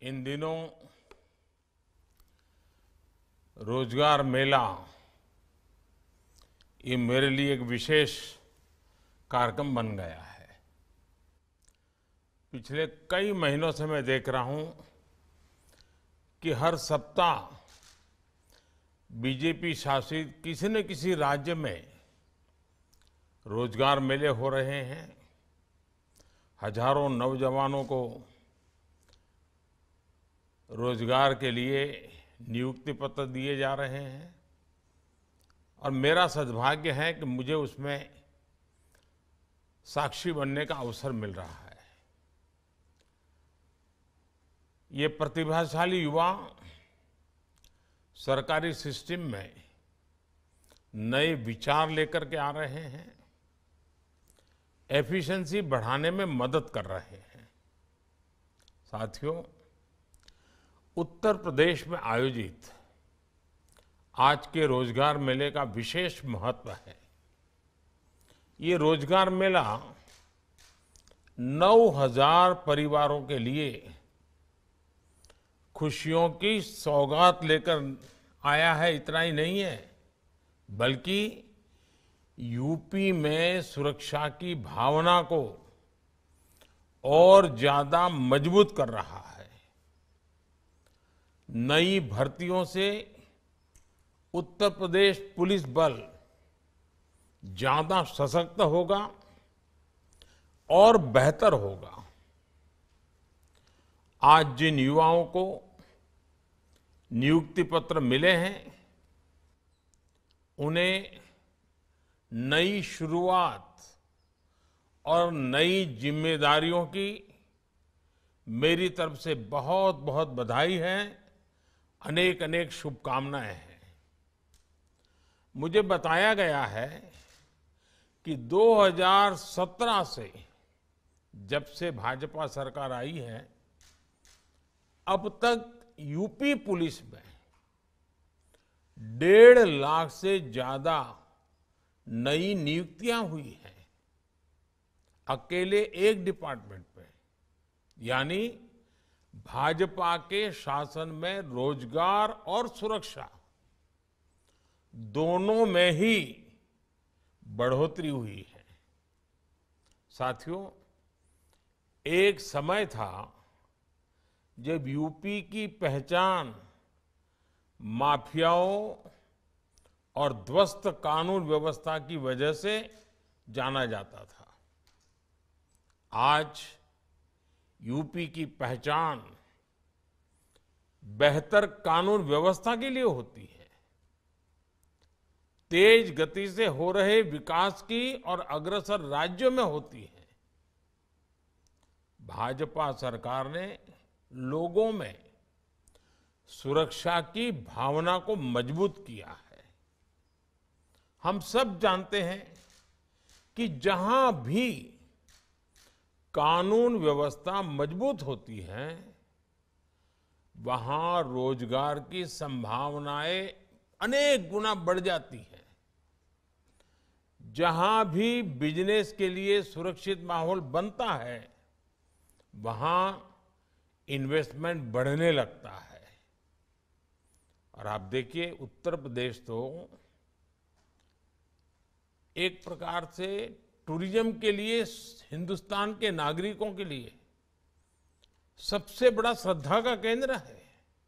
इन दिनों रोजगार मेला ये मेरे लिए एक विशेष कार्यक्रम बन गया है। पिछले कई महीनों से मैं देख रहा हूं कि हर सप्ताह बीजेपी शासित किसी न किसी राज्य में रोजगार मेले हो रहे हैं। हजारों नौजवानों को रोजगार के लिए नियुक्ति पत्र दिए जा रहे हैं और मेरा सद्भाग्य है कि मुझे उसमें साक्षी बनने का अवसर मिल रहा है। ये प्रतिभाशाली युवा सरकारी सिस्टम में नए विचार लेकर के आ रहे हैं, एफिशिएंसी बढ़ाने में मदद कर रहे हैं। साथियों, उत्तर प्रदेश में आयोजित आज के रोजगार मेले का विशेष महत्व है। ये रोजगार मेला 9,000 परिवारों के लिए खुशियों की सौगात लेकर आया है। इतना ही नहीं है, बल्कि यूपी में सुरक्षा की भावना को और ज्यादा मजबूत कर रहा है। नई भर्तियों से उत्तर प्रदेश पुलिस बल ज्यादा सशक्त होगा और बेहतर होगा। आज जिन युवाओं को नियुक्ति पत्र मिले हैं, उन्हें नई शुरुआत और नई जिम्मेदारियों की मेरी तरफ से बहुत बहुत बधाई है। अनेक अनेक शुभकामनाएं हैं। मुझे बताया गया है कि 2017 से जब से भाजपा सरकार आई है, अब तक यूपी पुलिस में 1.5 लाख से ज्यादा नई नियुक्तियां हुई हैं, अकेले एक डिपार्टमेंट में। यानी भाजपा के शासन में रोजगार और सुरक्षा दोनों में ही बढ़ोतरी हुई है। साथियों, एक समय था जब यूपी की पहचान माफियाओं और ध्वस्त कानून व्यवस्था की वजह से जाना जाता था। आज यूपी की पहचान बेहतर कानून व्यवस्था के लिए होती है, तेज गति से हो रहे विकास की और अग्रसर राज्यों में होती है। भाजपा सरकार ने लोगों में सुरक्षा की भावना को मजबूत किया है। हम सब जानते हैं कि जहां भी कानून व्यवस्था मजबूत होती है, वहां रोजगार की संभावनाएं अनेक गुना बढ़ जाती हैं। जहां भी बिजनेस के लिए सुरक्षित माहौल बनता है, वहां इन्वेस्टमेंट बढ़ने लगता है। और आप देखिए, उत्तर प्रदेश तो एक प्रकार से टूरिज्म के लिए हिंदुस्तान के नागरिकों के लिए सबसे बड़ा श्रद्धा का केंद्र है।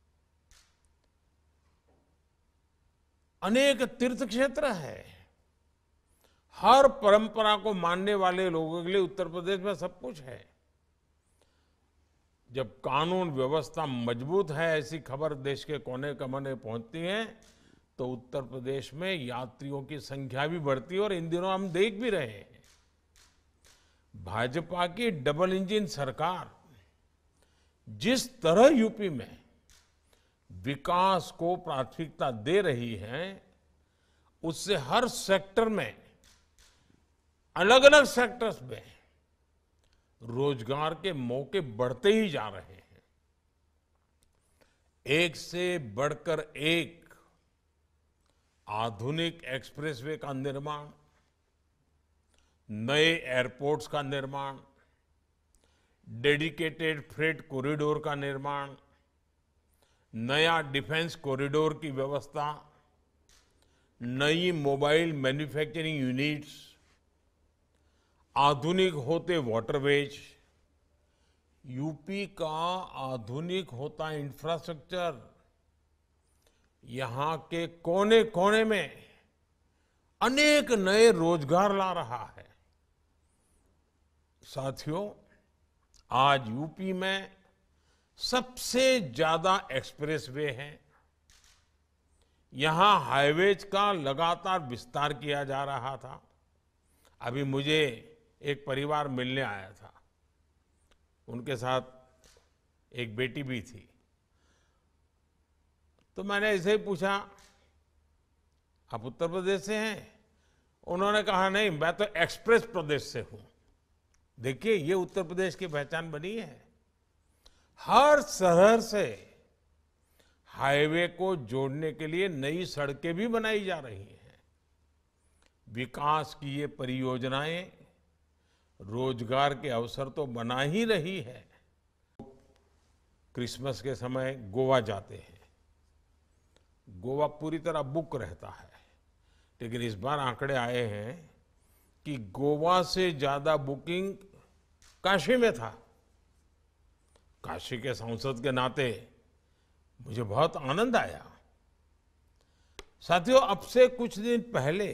अनेक तीर्थ क्षेत्र है। हर परंपरा को मानने वाले लोगों के लिए उत्तर प्रदेश में सब कुछ है। जब कानून व्यवस्था मजबूत है, ऐसी खबर देश के कोने कोने पहुंचती है, तो उत्तर प्रदेश में यात्रियों की संख्या भी बढ़ती है। और इन दिनों हम देख भी रहे हैं, भाजपा की डबल इंजन सरकार जिस तरह यूपी में विकास को प्राथमिकता दे रही है, उससे हर सेक्टर में, अलग अलग सेक्टर्स में रोजगार के मौके बढ़ते ही जा रहे हैं। एक से बढ़कर एक आधुनिक एक्सप्रेसवे का निर्माण, नए एयरपोर्ट्स का निर्माण, डेडिकेटेड फ्रेट कॉरिडोर का निर्माण, नया डिफेंस कॉरिडोर की व्यवस्था, नई मोबाइल मैन्युफैक्चरिंग यूनिट्स, आधुनिक होते वाटरवेज, यूपी का आधुनिक होता इंफ्रास्ट्रक्चर यहां के कोने कोने में अनेक नए रोजगार ला रहा है। साथियों, आज यूपी में सबसे ज्यादा एक्सप्रेसवे हैं। यहां हाईवेज का लगातार विस्तार किया जा रहा था। अभी मुझे एक परिवार मिलने आया था, उनके साथ एक बेटी भी थी। तो मैंने ऐसे ही पूछा, आप उत्तर प्रदेश से हैं? उन्होंने कहा नहीं, मैं तो एक्सप्रेस प्रदेश से हूं। देखिए, ये उत्तर प्रदेश की पहचान बनी है। हर शहर से हाईवे को जोड़ने के लिए नई सड़कें भी बनाई जा रही हैं। विकास की ये परियोजनाएं रोजगार के अवसर तो बना ही रही है। क्रिसमस के समय गोवा जाते हैं, गोवा पूरी तरह बुक रहता है, लेकिन इस बार आंकड़े आए हैं कि गोवा से ज्यादा बुकिंग काशी में था। काशी के सांसद के नाते मुझे बहुत आनंद आया। साथियों, अब से कुछ दिन पहले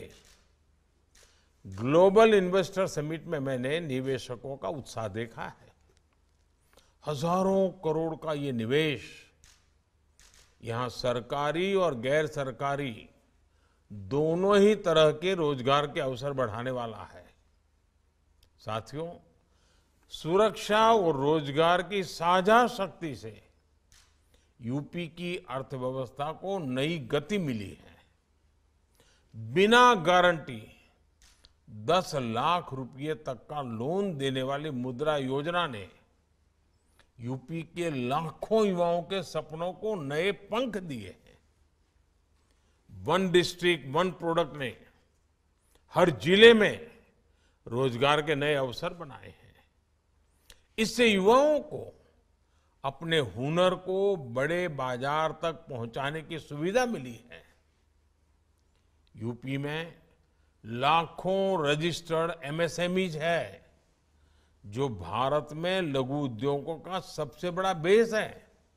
ग्लोबल इन्वेस्टर समिट में मैंने निवेशकों का उत्साह देखा है। हजारों करोड़ का ये निवेश यहां सरकारी और गैर सरकारी दोनों ही तरह के रोजगार के अवसर बढ़ाने वाला है। साथियों, सुरक्षा और रोजगार की साझा शक्ति से यूपी की अर्थव्यवस्था को नई गति मिली है। बिना गारंटी 10 लाख रुपए तक का लोन देने वाली मुद्रा योजना ने यूपी के लाखों युवाओं के सपनों को नए पंख दिए हैं। वन डिस्ट्रिक्ट वन प्रोडक्ट ने हर जिले में रोजगार के नए अवसर बनाए हैं। इससे युवाओं को अपने हुनर को बड़े बाजार तक पहुंचाने की सुविधा मिली है। यूपी में लाखों रजिस्टर्ड एमएसएमईज है, जो भारत में लघु उद्योगों का सबसे बड़ा बेस है।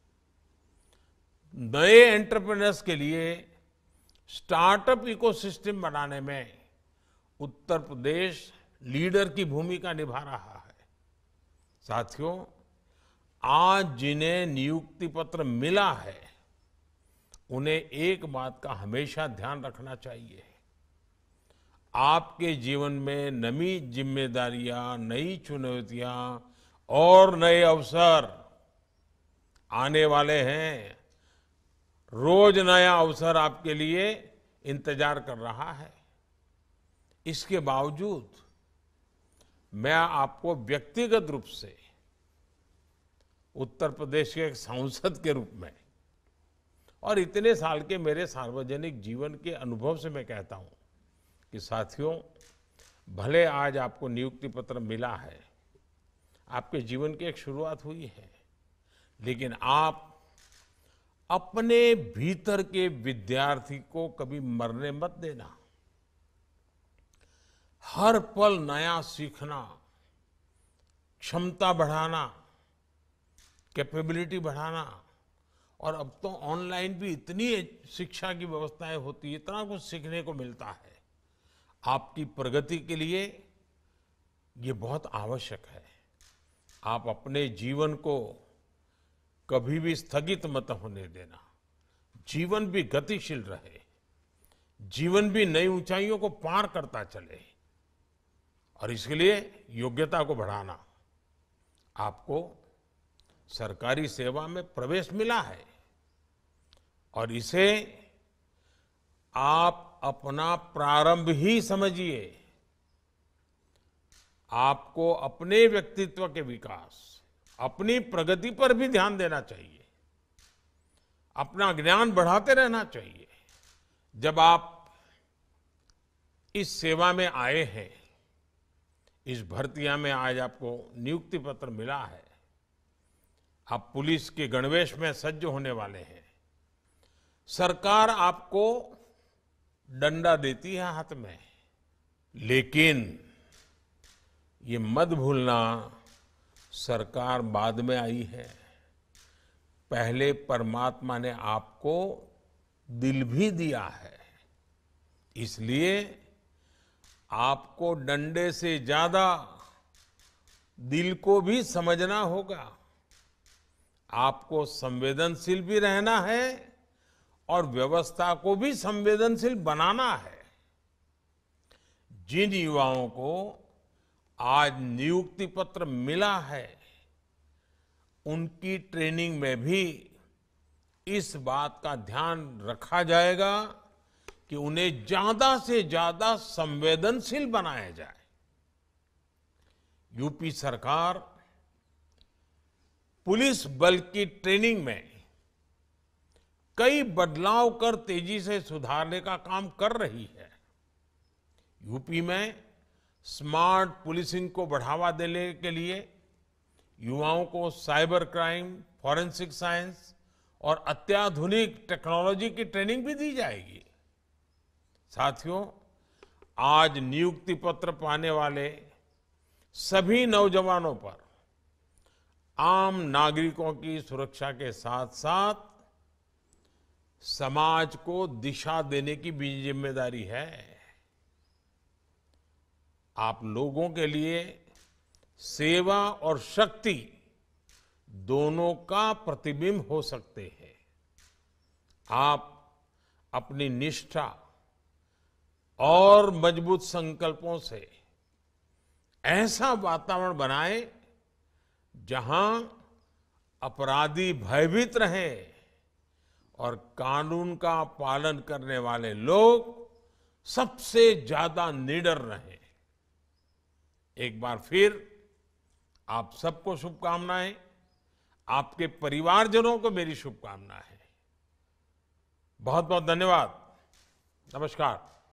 नए एंटरप्रेन्योर्स के लिए स्टार्टअप इकोसिस्टम बनाने में उत्तर प्रदेश लीडर की भूमिका निभा रहा है। साथियों, आज जिन्हें नियुक्ति पत्र मिला है, उन्हें एक बात का हमेशा ध्यान रखना चाहिए। आपके जीवन में नई जिम्मेदारियां, नई चुनौतियां और नए अवसर आने वाले हैं। रोज नया अवसर आपके लिए इंतजार कर रहा है। इसके बावजूद मैं आपको व्यक्तिगत रूप से उत्तर प्रदेश के एक सांसद के रूप में और इतने साल के मेरे सार्वजनिक जीवन के अनुभव से मैं कहता हूं कि साथियों, भले आज आपको नियुक्ति पत्र मिला है, आपके जीवन की एक शुरुआत हुई है, लेकिन आप अपने भीतर के विद्यार्थी को कभी मरने मत देना। हर पल नया सीखना, क्षमता बढ़ाना, कैपेबिलिटी बढ़ाना, और अब तो ऑनलाइन भी इतनी शिक्षा की व्यवस्थाएं होती है, इतना कुछ सीखने को मिलता है। आपकी प्रगति के लिए ये बहुत आवश्यक है। आप अपने जीवन को कभी भी स्थगित मत होने देना। जीवन भी गतिशील रहे, जीवन भी नई ऊंचाइयों को पार करता चले, और इसके लिए योग्यता को बढ़ाना। आपको सरकारी सेवा में प्रवेश मिला है और इसे आप अपना प्रारंभ ही समझिए। आपको अपने व्यक्तित्व के विकास, अपनी प्रगति पर भी ध्यान देना चाहिए। अपना ज्ञान बढ़ाते रहना चाहिए। जब आप इस सेवा में आए हैं, इस भर्तियां में आज आपको नियुक्ति पत्र मिला है, आप पुलिस के गणवेश में सज्ज होने वाले हैं, सरकार आपको डंडा देती है हाथ में, लेकिन ये मत भूलना, सरकार बाद में आई है। पहले परमात्मा ने आपको दिल भी दिया है, इसलिए आपको डंडे से ज्यादा दिल को भी समझना होगा। आपको संवेदनशील भी रहना है और व्यवस्था को भी संवेदनशील बनाना है। जिन युवाओं को आज नियुक्ति पत्र मिला है, उनकी ट्रेनिंग में भी इस बात का ध्यान रखा जाएगा कि उन्हें ज्यादा से ज्यादा संवेदनशील बनाया जाए। यूपी सरकार पुलिस बल की ट्रेनिंग में कई बदलाव कर तेजी से सुधारने का काम कर रही है। यूपी में स्मार्ट पुलिसिंग को बढ़ावा देने के लिए युवाओं को साइबर क्राइम, फॉरेंसिक साइंस और अत्याधुनिक टेक्नोलॉजी की ट्रेनिंग भी दी जाएगी। साथियों, आज नियुक्ति पत्र पाने वाले सभी नौजवानों पर आम नागरिकों की सुरक्षा के साथ साथ समाज को दिशा देने की भी जिम्मेदारी है। आप लोगों के लिए सेवा और शक्ति दोनों का प्रतिबिंब हो सकते हैं। आप अपनी निष्ठा और मजबूत संकल्पों से ऐसा वातावरण बनाएं जहां अपराधी भयभीत रहे और कानून का पालन करने वाले लोग सबसे ज्यादा निडर रहें। एक बार फिर आप सबको शुभकामनाएं, आपके परिवारजनों को मेरी शुभकामनाएं। बहुत बहुत धन्यवाद। नमस्कार।